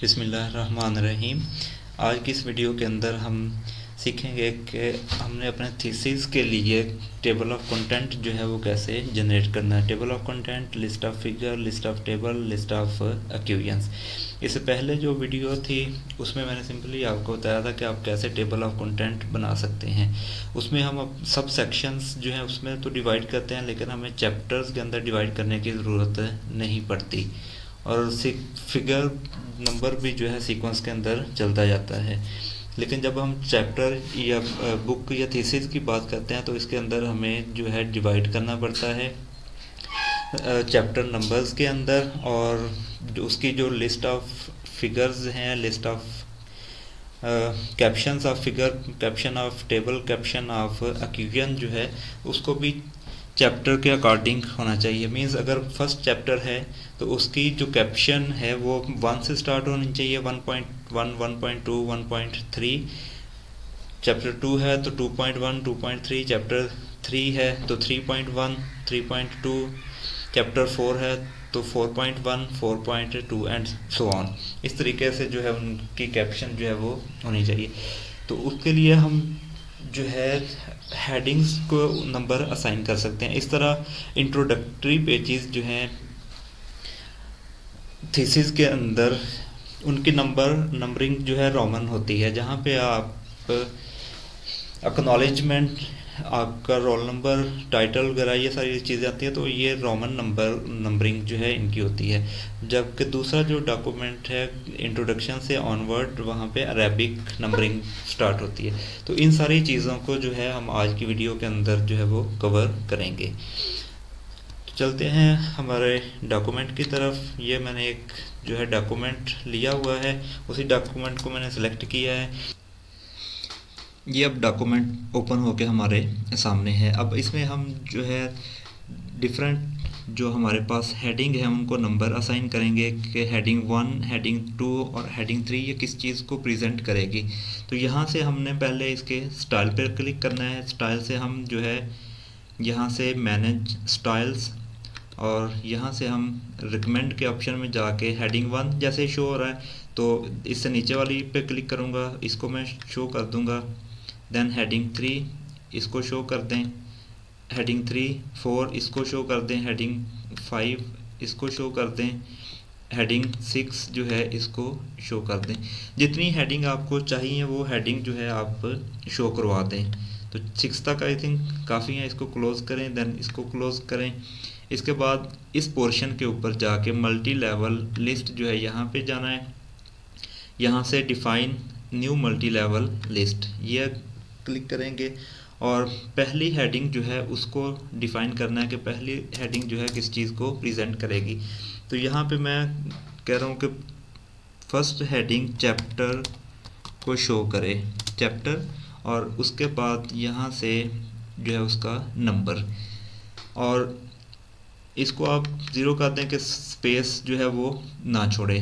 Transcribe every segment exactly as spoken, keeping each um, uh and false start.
बिस्मिल्लाहिर्रहमानिर्रहीम। आज की इस वीडियो के अंदर हम सीखेंगे कि हमने अपने थीसिस के लिए टेबल ऑफ कंटेंट जो है वो कैसे जनरेट करना है। Table of content, list of figure, list of table, list of equations. इससे पहले जो वीडियो थी उसमें मैंने सिंपली आपको बताया था कि आप कैसे टेबल ऑफ कंटेंट बना सकते हैं। उसमें हम सब सेक्शंस जो हैं उसमें तो डिवाइड करते हैं, लेकिन हमें चैप्टर्स के अंदर डिवाइड करने की ज़रूरत नहीं पड़ती, और फिगर नंबर भी जो है सीक्वेंस के अंदर चलता जाता है। लेकिन जब हम चैप्टर या बुक या थीसिस की बात करते हैं तो इसके अंदर हमें जो है डिवाइड करना पड़ता है चैप्टर नंबर्स के अंदर, और उसकी जो लिस्ट ऑफ फिगर्स हैं, list of captions of figure, caption of table, caption of equation जो है उसको भी चैप्टर के अकॉर्डिंग होना चाहिए। मींस अगर फर्स्ट चैप्टर है तो उसकी जो कैप्शन है वो वन से स्टार्ट होनी चाहिए, one point one, one point two, one point three. Chapter two है तो two point one, two point three. Chapter three है तो three point one, three point two. Chapter four है तो four point one, four point two and so on. इस तरीके से जो है उनकी कैप्शन जो है वो होनी चाहिए। तो उसके लिए हम जो है हेडिंग्स को नंबर असाइन कर सकते हैं। इस तरह इंट्रोडक्टरी पेजेस जो हैं थीसिस के अंदर उनकी नंबर नंबरिंग जो है रोमन होती है। जहाँ पे आप एक्नॉलेजमेंट, आपका रोल नंबर, टाइटल वगैरह ये सारी चीज़ें आती हैं, तो ये रोमन नंबर नंबरिंग जो है इनकी होती है। जबकि दूसरा जो डॉक्यूमेंट है इंट्रोडक्शन से ऑनवर्ड, वहाँ पे अरेबिक नंबरिंग स्टार्ट होती है। तो इन सारी चीज़ों को जो है हम आज की वीडियो के अंदर जो है वो कवर करेंगे। तो चलते हैं हमारे डॉक्यूमेंट की तरफ। ये मैंने एक जो है डॉक्यूमेंट लिया हुआ है, उसी डॉक्यूमेंट को मैंने सेलेक्ट किया है। ये अब डॉक्यूमेंट ओपन होके हमारे सामने है। अब इसमें हम जो है डिफरेंट जो हमारे पास हेडिंग है उनको नंबर असाइन करेंगे कि हेडिंग वन, हेडिंग टू और हेडिंग थ्री ये किस चीज़ को प्रेजेंट करेगी। तो यहाँ से हमने पहले इसके स्टाइल पर क्लिक करना है। स्टाइल से हम जो है यहाँ से मैनेज स्टाइल्स, और यहाँ से हम रिकमेंड के ऑप्शन में जाके हेडिंग वन जैसे शो हो रहा है तो इससे नीचे वाली पे क्लिक करूँगा, इसको मैं शो कर दूँगा। देन हेडिंग थ्री इसको शो कर दें, हेडिंग थ्री फोर इसको शो कर दें, हेडिंग फाइव इसको शो कर दें, हेडिंग सिक्स जो है इसको शो कर दें। जितनी हेडिंग आपको चाहिए वो हेडिंग जो है आप शो करवा दें। तो सिक्स तक आई थिंक काफ़ी है, इसको क्लोज़ करें, देन इसको क्लोज़ करें। इसके बाद इस पोर्शन के ऊपर जाके मल्टी लेवल लिस्ट जो है यहाँ पे जाना है। यहाँ से define new multi level list ये क्लिक करेंगे, और पहली हेडिंग जो है उसको डिफाइन करना है कि पहली हेडिंग जो है किस चीज़ को प्रेजेंट करेगी। तो यहाँ पे मैं कह रहा हूँ कि फर्स्ट हेडिंग चैप्टर को शो करे, चैप्टर, और उसके बाद यहाँ से जो है उसका नंबर, और इसको आप ज़ीरो कर दें कि स्पेस जो है वो ना छोड़े।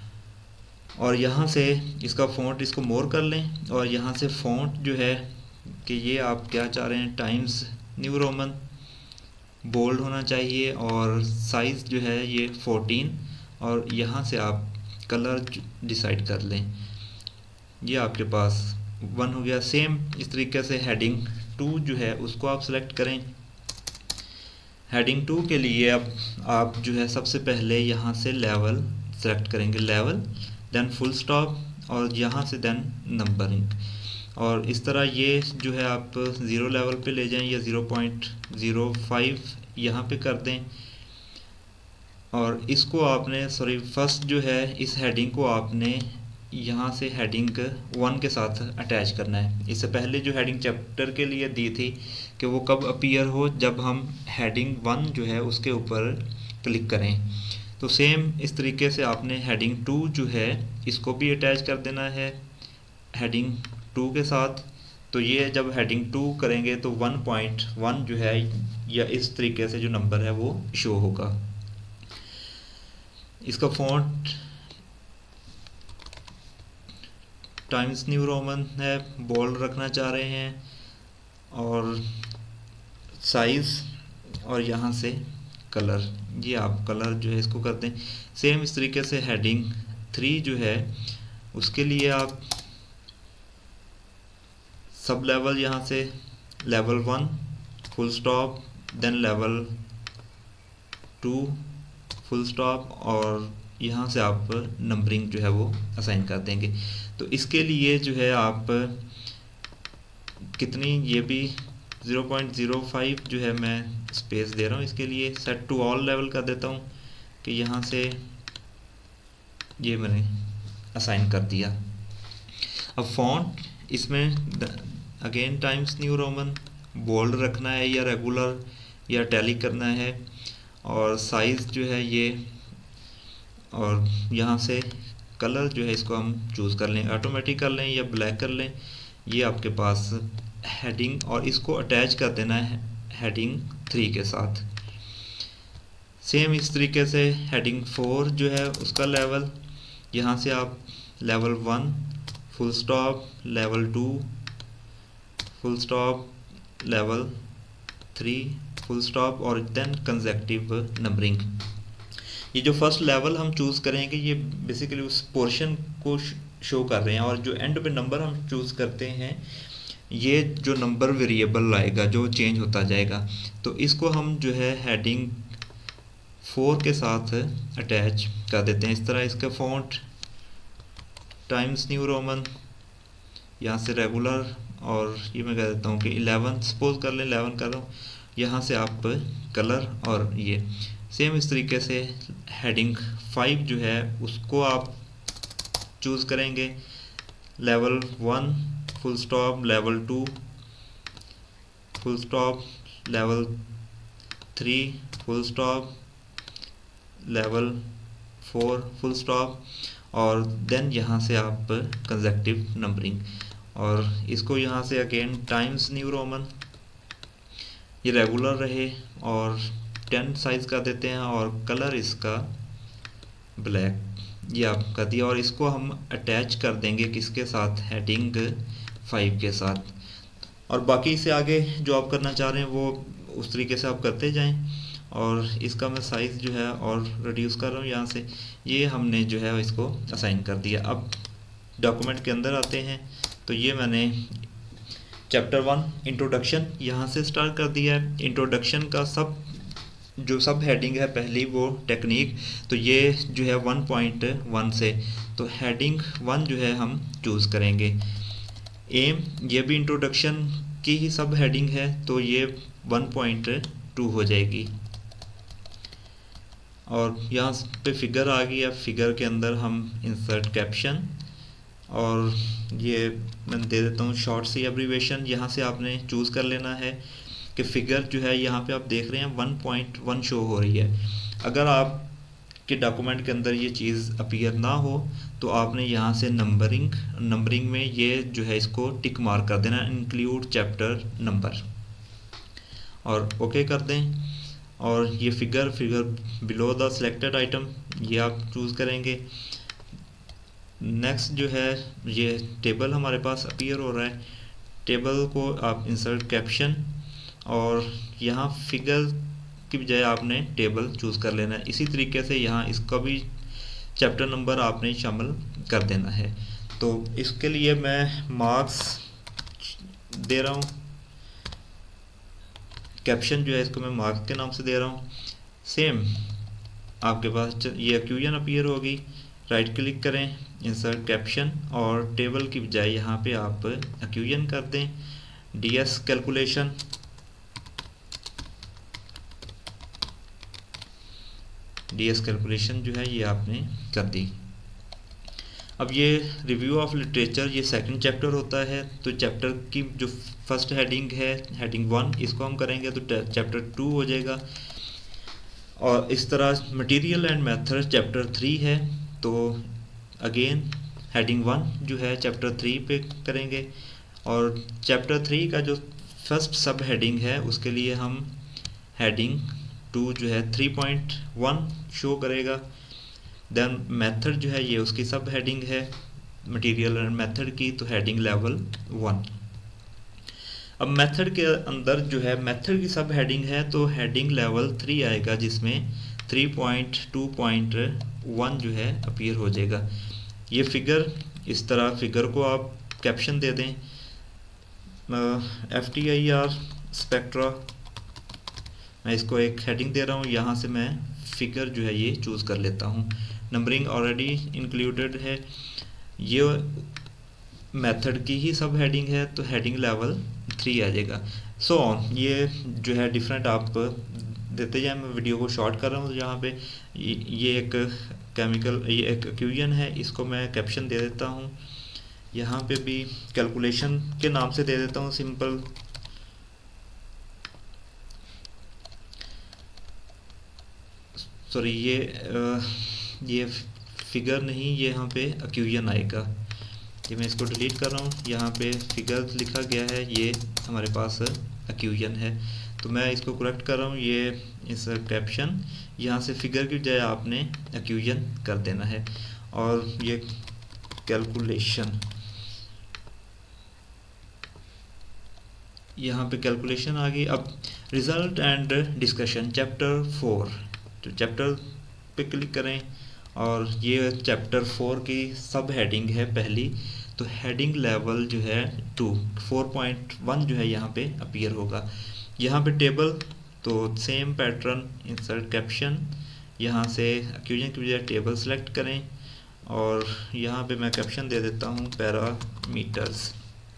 और यहाँ से इसका फ़ॉन्ट इसको मोर कर लें, और यहाँ से फ़ॉन्ट जो है कि ये आप क्या चाह रहे हैं, टाइम्स न्यू रोमन बोल्ड होना चाहिए, और साइज़ जो है ये फोर्टीन, और यहाँ से आप कलर डिसाइड कर लें। ये आपके पास वन हो गया। सेम इस तरीके से हेडिंग टू जो है उसको आप सेलेक्ट करें। हेडिंग टू के लिए अब आप जो है सबसे पहले यहाँ से लेवल सेलेक्ट करेंगे, लेवल, देन फुल स्टॉप, और यहाँ से देन नंबरिंग। और इस तरह ये जो है आप ज़ीरो लेवल पे ले जाएं या ज़ीरो पॉइंट ज़ीरो फाइव यहाँ पे कर दें। और इसको आपने सॉरी फर्स्ट जो है इस हेडिंग को आपने यहाँ से हेडिंग वन के साथ अटैच करना है। इससे पहले जो हेडिंग चैप्टर के लिए दी थी कि वो कब अपीयर हो, जब हम हेडिंग वन जो है उसके ऊपर क्लिक करें। तो सेम इस तरीके से आपने हेडिंग टू जो है इसको भी अटैच कर देना है हेडिंग टू के साथ। तो ये जब हेडिंग टू करेंगे तो वन पॉइंट वन जो है या इस तरीके से जो नंबर है वो शो होगा। इसका फॉन्ट टाइम्स न्यू रोमन है, बोल्ड रखना चाह रहे हैं, और साइज़, और यहाँ से कलर, ये आप कलर जो है इसको कर दें। सेम इस तरीके से हेडिंग थ्री जो है उसके लिए आप सब लेवल यहाँ से level one full stop, then level two full stop, और यहाँ से आप नंबरिंग जो है वो असाइन कर देंगे। तो इसके लिए जो है आप कितनी, ये भी ज़ीरो पॉइंट ज़ीरो फाइव जो है मैं स्पेस दे रहा हूँ। इसके लिए सेट टू ऑल लेवल कर देता हूँ कि यहाँ से ये मैंने असाइन कर दिया। अब फॉन्ट इसमें again Times New Roman bold रखना है या रेगुलर या टैलिक करना है, और साइज़ जो है ये, और यहाँ से कलर जो है इसको हम चूज़ कर लें, ऑटोमेटिक कर लें या ब्लैक कर लें, ये आपके पास हेडिंग, और इसको अटैच कर देना है हेडिंग थ्री के साथ। सेम इस तरीके से हेडिंग फोर जो है उसका लेवल, यहाँ से आप level one full stop, level two full stop, level three full stop, और देन कंसेक्टिव नंबरिंग। ये जो फर्स्ट लेवल हम चूज़ करेंगे ये बेसिकली उस पोर्शन को शो कर रहे हैं, और जो एंड पे नंबर हम चूज़ करते हैं ये जो नंबर वेरिएबल आएगा जो चेंज होता जाएगा। तो इसको हम जो है हेडिंग फोर के साथ अटैच कर देते हैं इस तरह। इसका फॉन्ट टाइम्स न्यू रोमन, यहाँ से रेगुलर, और ये मैं कह देता हूँ कि इलेवन सपोज कर लें, इलेवन कर रहा हूँ, यहाँ से आप कलर, और ये सेम इस तरीके से हेडिंग फाइव जो है उसको आप चूज़ करेंगे, level one full stop, level two full stop, level three full stop, level four full stop, और देन यहाँ से आप कंसेक्टिव नंबरिंग, और इसको यहाँ से अगेन टाइम्स न्यू रोमन, ये रेगुलर रहे, और टेन साइज कर देते हैं, और कलर इसका ब्लैक, ये आप कर दिया। और इसको हम अटैच कर देंगे किसके साथ, हेडिंग फाइव के साथ। और बाकी इससे आगे जो आप करना चाह रहे हैं वो उस तरीके से आप करते जाएं। और इसका मैं साइज़ जो है और रिड्यूस कर रहा हूँ यहाँ से, ये हमने जो है इसको असाइन कर दिया। अब डॉक्यूमेंट के अंदर आते हैं, तो ये मैंने चैप्टर वन इंट्रोडक्शन यहाँ से स्टार्ट कर दिया है। इंट्रोडक्शन का सब जो सब हेडिंग है पहली वो टेक्निक, तो ये जो है वन पॉइंट वन से, तो हेडिंग वन जो है हम चूज़ करेंगे। एम, ये भी इंट्रोडक्शन की ही सब हेडिंग है, तो ये वन पॉइंट टू हो जाएगी। और यहाँ पे फिगर आ गई है, फिगर के अंदर हम इंसर्ट कैप्शन, और ये मैं दे देता हूँ शॉर्ट सी एब्रीवेशन। यहाँ से आपने चूज़ कर लेना है कि फिगर जो है यहाँ पे आप देख रहे हैं वन पॉइंट वन शो हो रही है। अगर आप के डॉक्यूमेंट के अंदर ये चीज़ अपीयर ना हो तो आपने यहाँ से नंबरिंग नंबरिंग में ये जो है इसको टिक मार्क कर देना, इंक्लूड चैप्टर नंबर, और ओके कर दें। और ये figure figure below the selected item ये आप चूज़ करेंगे। नेक्स्ट जो है ये टेबल हमारे पास अपीयर हो रहा है, टेबल को आप इंसर्ट कैप्शन, और यहाँ फिगर की बजाय आपने टेबल चूज़ कर लेना है। इसी तरीके से यहाँ इसका भी चैप्टर नंबर आपने शामिल कर देना है। तो इसके लिए मैं मार्क्स दे रहा हूँ, कैप्शन जो है इसको मैं मार्क्स के नाम से दे रहा हूँ। सेम आपके पास ये एक्यूजन अपीयर होगी, राइट क्लिक करें, इंसर्ट कैप्शन, और टेबल की बजाय यहाँ पे आप एक्यूजन कर दें। डीएस कैलकुलेशन, डीएस कैलकुलेशन जो है ये आपने कर दी। अब ये रिव्यू ऑफ लिटरेचर, ये सेकंड चैप्टर होता है, तो चैप्टर की जो फर्स्ट हेडिंग है हेडिंग वन, इसको हम करेंगे तो चैप्टर टू हो जाएगा। और इस तरह material and method chapter three है, तो अगेन हेडिंग वन जो है चैप्टर थ्री पे करेंगे। और चैप्टर थ्री का जो फर्स्ट सब हेडिंग है उसके लिए हम हेडिंग टू जो है थ्री पॉइंट वन शो करेगा। देन मेथड जो है ये उसकी सब हेडिंग है मटेरियल एंड मेथड की, तो हेडिंग लेवल वन। अब मेथड के अंदर जो है मेथड की सब हेडिंग है, तो हेडिंग लेवल थ्री आएगा जिसमें three point two point one जो है अपीयर हो जाएगा। ये फिगर इस तरह फिगर को आप कैप्शन दे दें F T I R spectra, मैं इसको एक हेडिंग दे रहा हूँ, यहाँ से मैं फिगर जो है ये चूज़ कर लेता हूँ। नंबरिंग ऑलरेडी इंक्लूडेड है, ये मेथड की ही सब हेडिंग है तो हेडिंग लेवल थ्री आ जाएगा। सो ऑन ये जो है डिफरेंट आप देते जाए। मैं वीडियो को शॉर्ट कर रहा हूँ, यहाँ पे ये एक केमिकल, ये एक एक्यूजन है, इसको मैं कैप्शन दे देता हूँ। यहाँ पे भी कैलकुलेशन के नाम से दे देता हूँ सिंपल। सॉरी ये आ, ये फिगर नहीं, ये यहाँ पे एक्यूजन आएगा। ये मैं इसको डिलीट कर रहा हूँ, यहाँ पे फिगर लिखा गया है, ये हमारे पास एक्यूजन है। तो मैं इसको करेक्ट कर रहा हूँ, ये इस कैप्शन यहाँ से फिगर की बजाय आपने एक्यूजन कर देना है। और ये कैलकुलेशन, यहाँ पे कैलकुलेशन आ गई। अब result and discussion chapter four, तो चैप्टर पे क्लिक करें और ये चैप्टर फोर की सब हेडिंग है पहली। तो हेडिंग लेवल जो है टू फोर पॉइंट वन जो है यहाँ पे अपीयर होगा। यहाँ पे टेबल, तो सेम पैटर्न, इंसर्ट कैप्शन, यहाँ से एक्यूजन की बजाय टेबल सेलेक्ट करें और यहाँ पे मैं कैप्शन दे देता हूँ पैरामीटर्स।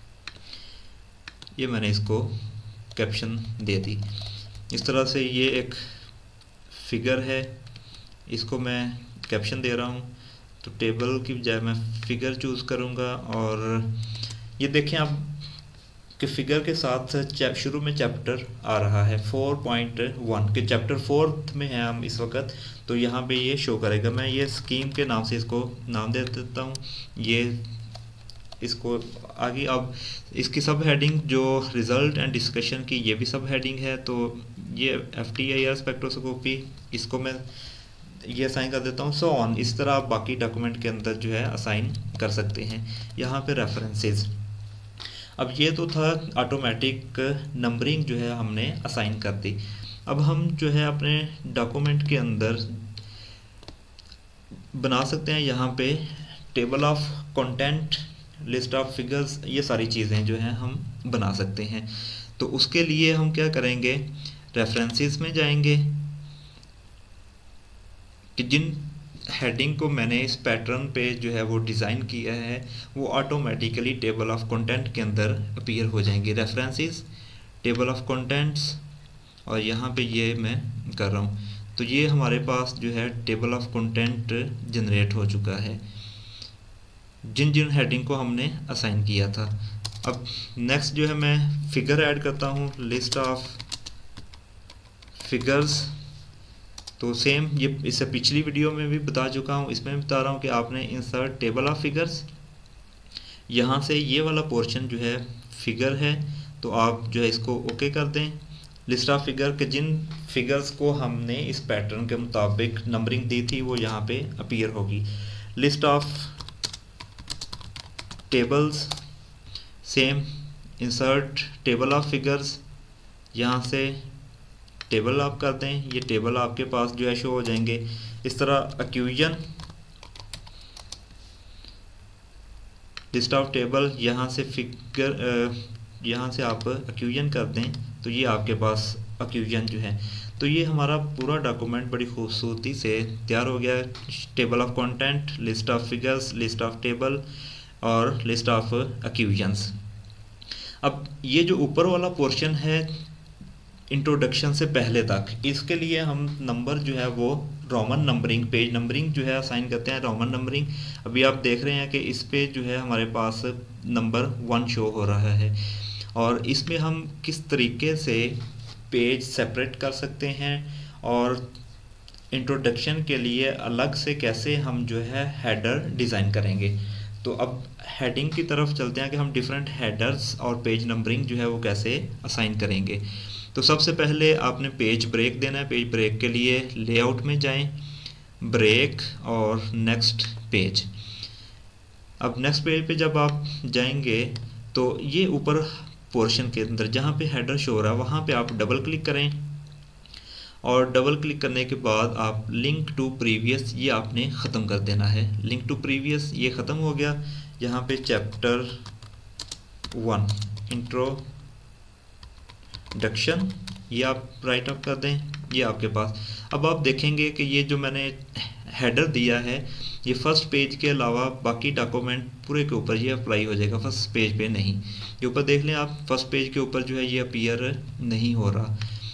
ये मैंने इसको कैप्शन दे दी। इस तरह से ये एक फिगर है, इसको मैं कैप्शन दे रहा हूँ, तो टेबल की बजाय मैं फिगर चूज़ करूँगा। और ये देखें आप कि फिगर के साथ शुरू में चैप्टर आ रहा है फोर पॉइंट वन के, चैप्टर फोर्थ में है हम इस वक्त, तो यहाँ पे ये शो करेगा। मैं ये स्कीम के नाम से इसको नाम दे देता हूँ, ये इसको आगे। अब इसकी सब हेडिंग जो रिजल्ट एंड डिस्कशन की, ये भी सब हेडिंग है, तो ये F T I R spectroscopy, इसको मैं ये असाइन कर देता हूँ। सो ऑन, इस तरह आप बाकी डॉक्यूमेंट के अंदर जो है असाइन कर सकते हैं। यहाँ पे रेफरेंसेस, अब ये तो था ऑटोमेटिक नंबरिंग जो है हमने असाइन कर दी। अब हम जो है अपने डॉक्यूमेंट के अंदर बना सकते हैं यहाँ पे table of content, list of figures, ये सारी चीज़ें जो हैं हम बना सकते हैं। तो उसके लिए हम क्या करेंगे, रेफरेंसेस में जाएंगे कि जिन हेडिंग को मैंने इस पैटर्न पे जो है वो डिज़ाइन किया है वो ऑटोमेटिकली टेबल ऑफ कंटेंट के अंदर अपीयर हो जाएंगे। रेफरेंसेस, टेबल ऑफ कंटेंट्स, और यहाँ पे ये मैं कर रहा हूँ, तो ये हमारे पास जो है टेबल ऑफ कंटेंट जनरेट हो चुका है जिन जिन हेडिंग को हमने असाइन किया था। अब नेक्स्ट जो है मैं फिगर ऐड करता हूँ, लिस्ट ऑफ फिगर्स। तो सेम ये इससे पिछली वीडियो में भी बता चुका हूँ, इसमें भी बता रहा हूँ कि आपने इंसर्ट टेबल ऑफ फिगर्स, यहाँ से ये वाला पोर्शन जो है फिगर है, तो आप जो है इसको ओके कर दें। लिस्ट ऑफ फिगर के जिन फिगर्स को हमने इस पैटर्न के मुताबिक नंबरिंग दी थी वो यहाँ पे अपीयर होगी। List of tables, same insert table of figures, यहाँ से टेबल आप कर दें, ये टेबल आपके पास जो है शो हो जाएंगे। इस तरह एक्यूजन, लिस्ट ऑफ टेबल, यहाँ से फिगर, यहाँ से आप एक्यूजन कर दें तो ये आपके पास एक्यूजन जो है। तो ये हमारा पूरा डॉक्यूमेंट बड़ी खूबसूरती से तैयार हो गया है। Table of content, list of figures, list of table और लिस्ट ऑफ एक्यूजन्स। अब ये जो ऊपर वाला पोर्शन है इंट्रोडक्शन से पहले तक, इसके लिए हम नंबर जो है वो रोमन नंबरिंग, पेज नंबरिंग जो है असाइन करते हैं रोमन नंबरिंग। अभी आप देख रहे हैं कि इस पे जो है हमारे पास नंबर वन शो हो रहा है, और इसमें हम किस तरीके से पेज सेपरेट कर सकते हैं और इंट्रोडक्शन के लिए अलग से कैसे हम जो है हेडर डिज़ाइन करेंगे। तो अब हेडिंग की तरफ चलते हैं कि हम डिफरेंट हेडर्स और पेज नंबरिंग जो है वो कैसे असाइन करेंगे। तो सबसे पहले आपने पेज ब्रेक देना है। पेज ब्रेक के लिए लेआउट में जाएं, ब्रेक और नेक्स्ट पेज। अब नेक्स्ट पेज पे जब आप जाएंगे तो ये ऊपर पोर्शन के अंदर जहाँ पे हेडर शो हो रहा है वहाँ पे आप डबल क्लिक करें और डबल क्लिक करने के बाद आप लिंक टू प्रीवियस ये आपने ख़त्म कर देना है। लिंक टू प्रीवियस ये ख़त्म हो गया। यहाँ पे चैप्टर वन इंट्रोडक्शन ये आप राइट अप कर दें, ये आपके पास। अब आप देखेंगे कि ये जो मैंने हेडर दिया है ये फर्स्ट पेज के अलावा बाकी डॉक्यूमेंट पूरे के ऊपर ये अप्लाई हो जाएगा, फर्स्ट पेज पे नहीं। ये ऊपर देख लें आप, फर्स्ट पेज के ऊपर जो है ये अपीयर नहीं हो रहा।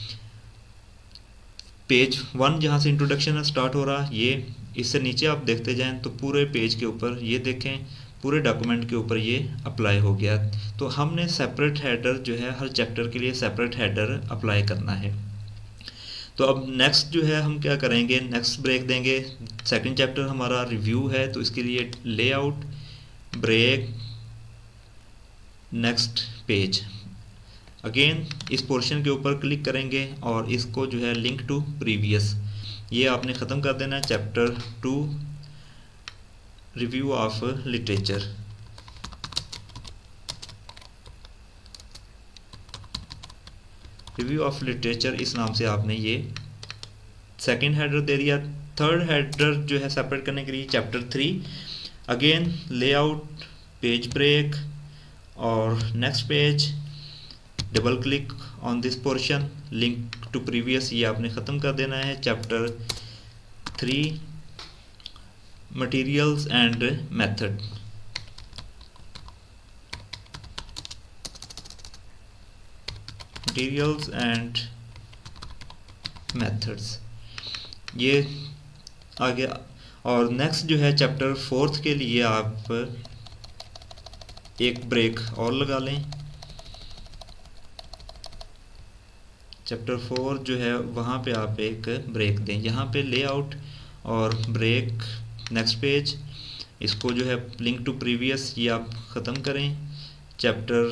पेज वन जहाँ से इंट्रोडक्शन स्टार्ट हो रहा, ये इससे नीचे आप देखते जाएं तो पूरे पेज के ऊपर ये देखें, पूरे डॉक्यूमेंट के ऊपर ये अप्लाई हो गया। तो हमने सेपरेट हेडर जो है हर चैप्टर के लिए सेपरेट हेडर अप्लाई करना है। तो अब नेक्स्ट जो है हम क्या करेंगे, नेक्स्ट ब्रेक देंगे। सेकंड चैप्टर हमारा रिव्यू है, तो इसके लिए layout break next page. Again इस पोर्शन के ऊपर क्लिक करेंगे और इसको जो है लिंक टू प्रीवियस ये आपने ख़त्म कर देना है। Chapter two review of literature, review of literature इस नाम से आपने ये सेकंड हेडर दे दिया। थर्ड हेडर जो है सेपरेट करने के लिए chapter three, again layout page break और next page, double click on this portion, link to previous ये आपने ख़त्म कर देना है। Chapter three materials and method, materials and methods ये आ गया। और नेक्स्ट जो है चैप्टर फोर्थ के लिए आप एक ब्रेक और लगा लें। चैप्टर फोर जो है वहाँ पे आप एक ब्रेक दें, यहाँ पे लेआउट और ब्रेक नेक्स्ट पेज, इसको जो है लिंक टू प्रीवियस ये आप ख़त्म करें। चैप्टर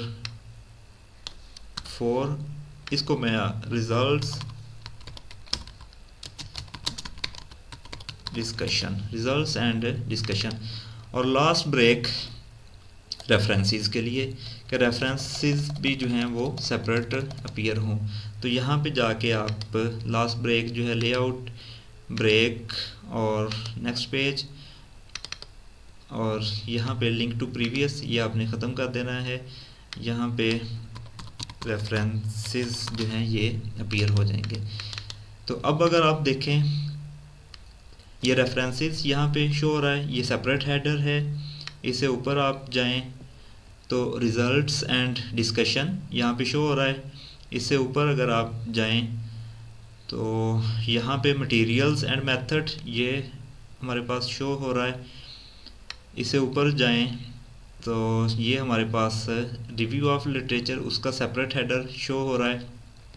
फोर इसको मैं results discussion, results and discussion. और लास्ट ब्रेक रेफरेंसेस के लिए कि रेफरेंसेस भी जो हैं वो सेपरेट अपीयर हों। तो यहाँ पे जाके आप लास्ट ब्रेक जो है लेआउट ब्रेक और नेक्स्ट पेज और यहाँ पे लिंक टू प्रीवियस ये आपने ख़त्म कर देना है। यहाँ पे रेफरेंसेस जो हैं ये अपीयर हो जाएंगे। तो अब अगर आप देखें ये रेफरेंसेस यहाँ पे शो हो रहा है, ये सेपरेट हेडर है। इसे ऊपर आप जाएं तो रिजल्ट्स एंड डिस्कशन यहाँ पे शो हो रहा है। इससे ऊपर अगर आप जाएं तो यहाँ पे मटेरियल्स एंड मेथड ये हमारे पास शो हो रहा है। इससे ऊपर जाएं तो ये हमारे पास रिव्यू ऑफ लिटरेचर उसका सेपरेट हेडर शो हो रहा है।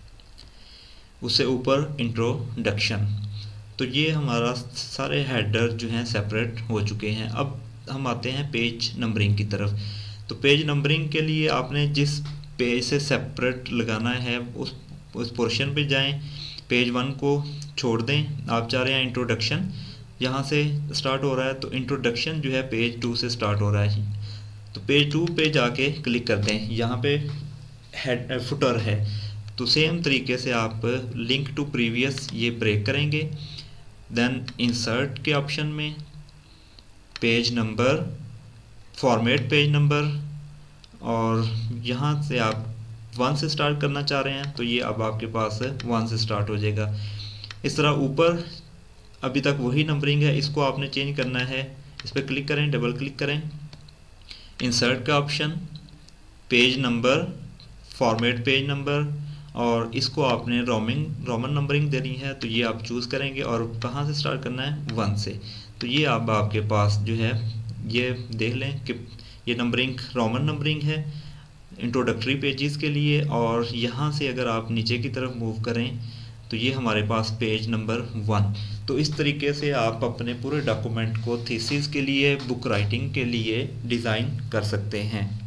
उससे ऊपर इंट्रोडक्शन। तो ये हमारा सारे हेडर जो हैं सेपरेट हो चुके हैं। अब हम आते हैं पेज नंबरिंग की तरफ। तो पेज नंबरिंग के लिए आपने जिस पेज से सेपरेट लगाना है उस उस पोर्शन पे जाएं। पेज वन को छोड़ दें, आप चाह रहे हैं इंट्रोडक्शन यहाँ से स्टार्ट हो रहा है तो इंट्रोडक्शन जो है पेज टू से स्टार्ट हो रहा है। तो पेज टू पे जाके क्लिक कर दें, यहाँ पे हेड फुटर है। तो सेम तरीके से आप लिंक टू प्रीवियस ये ब्रेक करेंगे। देन इंसर्ट के ऑप्शन में page number, format page number, और यहाँ से आप वन से स्टार्ट करना चाह रहे हैं तो ये अब आपके पास वन से स्टार्ट हो जाएगा। इस तरह ऊपर अभी तक वही नंबरिंग है, इसको आपने चेंज करना है। इस पर क्लिक करें, डबल क्लिक करें, इंसर्ट का option, page number, format page number, और इसको आपने रोमिंग रोमन नंबरिंग देनी है तो ये आप चूज़ करेंगे और कहाँ से स्टार्ट करना है, वन से। तो ये अब आपके पास जो है ये देख लें कि ये नंबरिंग रोमन नंबरिंग है इंट्रोडक्टरी पेजेस के लिए। और यहाँ से अगर आप नीचे की तरफ मूव करें तो ये हमारे पास पेज नंबर वन। तो इस तरीके से आप अपने पूरे डॉक्यूमेंट को थीसिस के लिए, बुक राइटिंग के लिए डिज़ाइन कर सकते हैं।